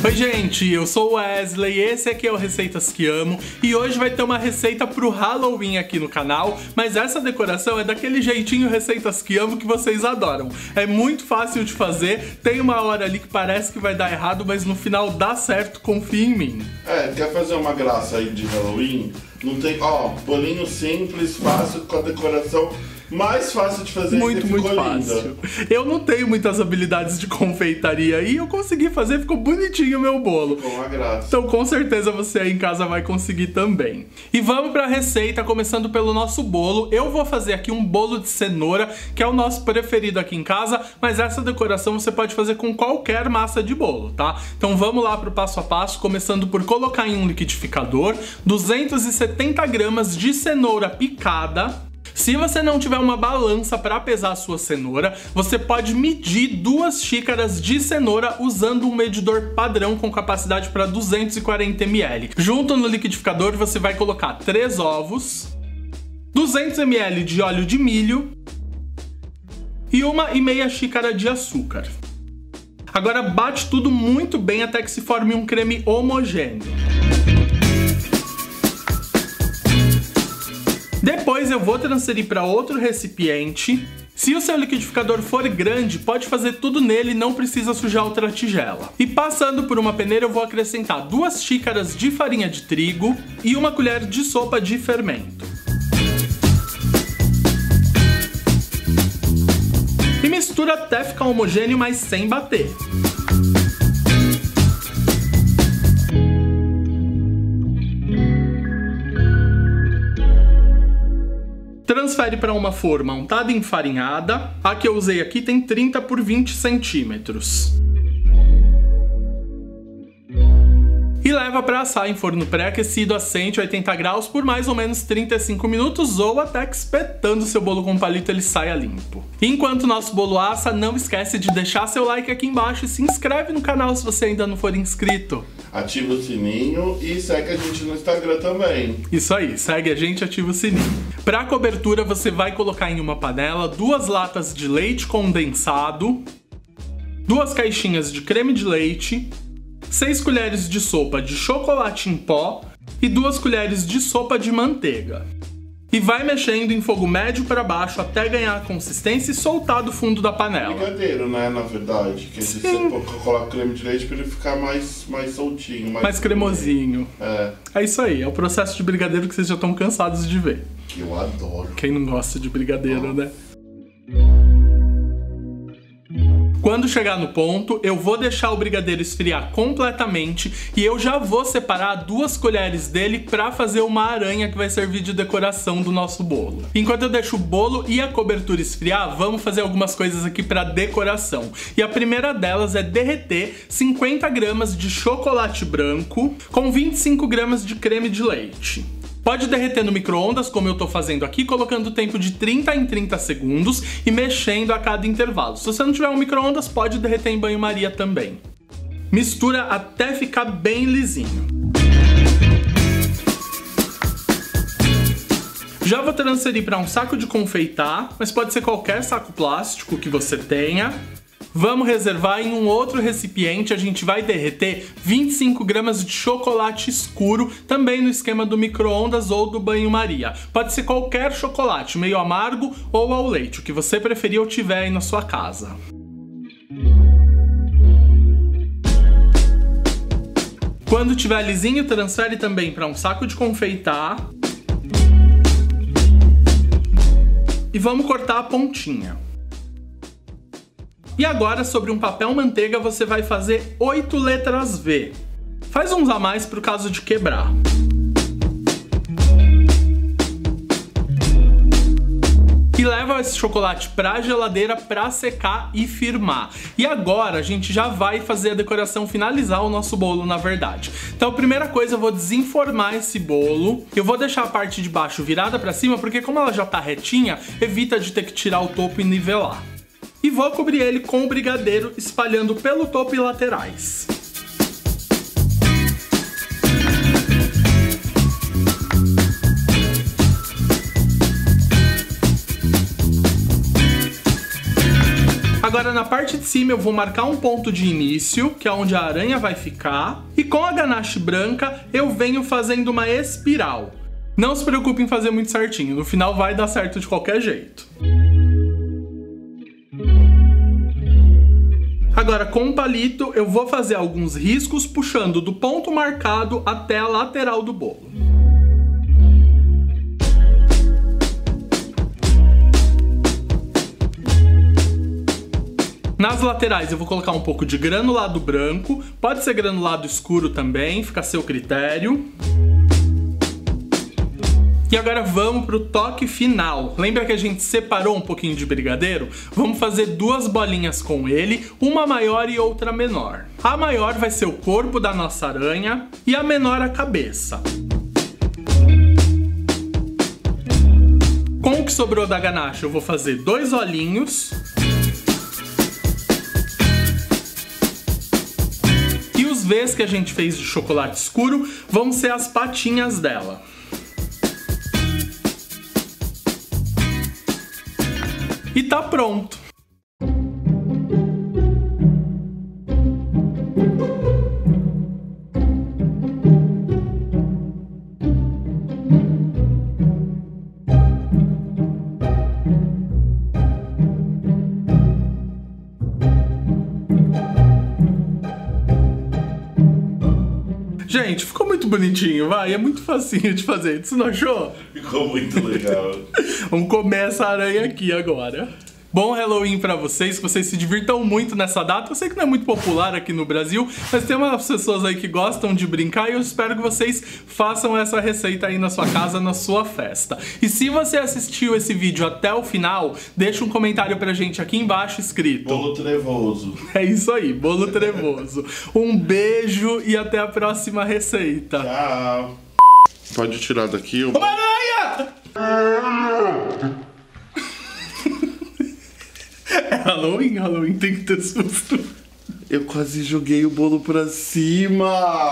Oi gente, eu sou o Wesley, esse aqui é o Receitas que Amo e hoje vai ter uma receita pro Halloween aqui no canal, mas essa decoração é daquele jeitinho Receitas que Amo que vocês adoram. É muito fácil de fazer, tem uma hora ali que parece que vai dar errado, mas no final dá certo, confia em mim. Quer fazer uma graça aí de Halloween? Não tem, bolinho simples, fácil, com a decoração mais fácil de fazer. Muito fácil. Eu não tenho muitas habilidades de confeitaria e eu consegui fazer, ficou bonitinho o meu bolo. Com a graça. Então com certeza você aí em casa vai conseguir também. E vamos para a receita, começando pelo nosso bolo. Eu vou fazer aqui um bolo de cenoura, que é o nosso preferido aqui em casa, mas essa decoração você pode fazer com qualquer massa de bolo, tá? Então vamos lá pro passo a passo, começando por colocar em um liquidificador 270 gramas de cenoura picada. Se você não tiver uma balança para pesar a sua cenoura, você pode medir 2 xícaras de cenoura usando um medidor padrão com capacidade para 240 ml. Junto no liquidificador você vai colocar 3 ovos, 200 ml de óleo de milho e 1,5 xícara de açúcar. Agora bate tudo muito bem até que se forme um creme homogêneo. Depois eu vou transferir para outro recipiente. Se o seu liquidificador for grande, pode fazer tudo nele e não precisa sujar outra tigela. E passando por uma peneira eu vou acrescentar 2 xícaras de farinha de trigo e 1 colher de sopa de fermento. E mistura até ficar homogêneo, mas sem bater. Transfere para uma forma untada e enfarinhada. A que eu usei aqui tem 30 por 20 centímetros. E leva para assar em forno pré-aquecido a 180 graus por mais ou menos 35 minutos ou até que espetando seu bolo com um palito ele saia limpo. Enquanto o nosso bolo assa, não esquece de deixar seu like aqui embaixo e se inscreve no canal se você ainda não for inscrito. Ativa o sininho e segue a gente no Instagram também. Isso aí, segue a gente e ativa o sininho. Para cobertura você vai colocar em uma panela 2 latas de leite condensado, 2 caixinhas de creme de leite, 6 colheres de sopa de chocolate em pó e 2 colheres de sopa de manteiga. E vai mexendo em fogo médio para baixo até ganhar a consistência e soltar do fundo da panela. Brigadeiro, né, na verdade. Que você coloca creme de leite para ele ficar mais soltinho. Mais cremosinho. É isso aí, é o processo de brigadeiro que vocês já estão cansados de ver. Que eu adoro. Quem não gosta de brigadeiro, né? Quando chegar no ponto, eu vou deixar o brigadeiro esfriar completamente e eu já vou separar 2 colheres dele para fazer uma aranha que vai servir de decoração do nosso bolo. Enquanto eu deixo o bolo e a cobertura esfriar, vamos fazer algumas coisas aqui para decoração. E a primeira delas é derreter 50 gramas de chocolate branco com 25 gramas de creme de leite. Pode derreter no micro-ondas, como eu tô fazendo aqui, colocando o tempo de 30 em 30 segundos e mexendo a cada intervalo. Se você não tiver um micro-ondas, pode derreter em banho-maria também. Mistura até ficar bem lisinho. Já vou transferir para um saco de confeitar, mas pode ser qualquer saco plástico que você tenha. Vamos reservar em um outro recipiente, a gente vai derreter 25 gramas de chocolate escuro, também no esquema do micro-ondas ou do banho-maria. Pode ser qualquer chocolate, meio amargo ou ao leite, o que você preferir ou tiver aí na sua casa. Quando tiver lisinho, transfere também para um saco de confeitar. E vamos cortar a pontinha. E agora, sobre um papel manteiga, você vai fazer 8 letras V. Faz uns a mais pro caso de quebrar. E leva esse chocolate pra geladeira pra secar e firmar. E agora a gente já vai fazer a decoração, finalizar o nosso bolo, na verdade. Então a primeira coisa, eu vou desenformar esse bolo. Eu vou deixar a parte de baixo virada pra cima, porque como ela já tá retinha, evita de ter que tirar o topo e nivelar. E vou cobrir ele com o brigadeiro, espalhando pelo topo e laterais. Agora na parte de cima eu vou marcar um ponto de início, que é onde a aranha vai ficar. E com a ganache branca eu venho fazendo uma espiral. Não se preocupe em fazer muito certinho, no final vai dar certo de qualquer jeito. Agora com um palito eu vou fazer alguns riscos puxando do ponto marcado até a lateral do bolo. Nas laterais eu vou colocar um pouco de granulado branco, pode ser granulado escuro também, fica a seu critério. E agora vamos pro toque final. Lembra que a gente separou um pouquinho de brigadeiro? Vamos fazer duas bolinhas com ele, uma maior e outra menor. A maior vai ser o corpo da nossa aranha e a menor a cabeça. Com o que sobrou da ganache eu vou fazer 2 olhinhos. E os V's que a gente fez de chocolate escuro vão ser as patinhas dela. E tá pronto! Gente, ficou muito bonitinho, vai, é muito facinho de fazer, você não achou? Ficou muito legal. Vamos comer essa aranha aqui agora. Bom Halloween pra vocês, que vocês se divirtam muito nessa data. Eu sei que não é muito popular aqui no Brasil, mas tem umas pessoas aí que gostam de brincar e eu espero que vocês façam essa receita aí na sua casa, na sua festa. E se você assistiu esse vídeo até o final, deixa um comentário pra gente aqui embaixo escrito: Bolo trevoso. É isso aí, bolo trevoso. Um beijo e até a próxima receita. Tchau. Pode tirar daqui o... Uma aranha! É Halloween tem que ter susto. Eu quase joguei o bolo pra cima.